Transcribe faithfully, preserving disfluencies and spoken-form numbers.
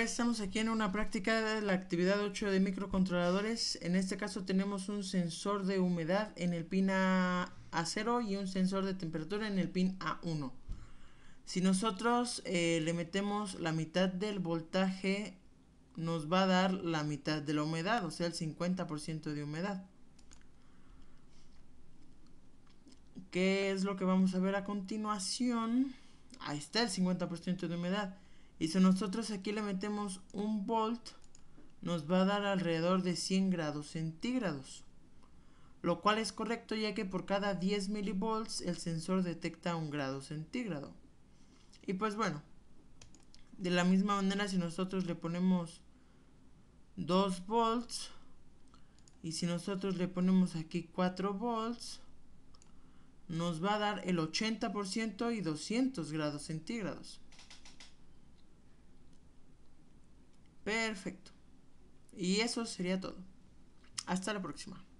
vez estamos aquí en una práctica de la actividad ocho de microcontroladores. En este caso tenemos un sensor de humedad en el pin A cero y un sensor de temperatura en el pin A uno. Si nosotros eh, le metemos la mitad del voltaje, nos va a dar la mitad de la humedad, o sea, el cincuenta por ciento de humedad. ¿Qué es lo que vamos a ver a continuación? Ahí está el cincuenta por ciento de humedad. Y si nosotros aquí le metemos un volt, nos va a dar alrededor de cien grados centígrados. Lo cual es correcto, ya que por cada diez milivolts el sensor detecta un grado centígrado. Y pues bueno, de la misma manera, si nosotros le ponemos dos volts y si nosotros le ponemos aquí cuatro volts, nos va a dar el ochenta por ciento y doscientos grados centígrados. Perfecto. Y eso sería todo. Hasta la próxima.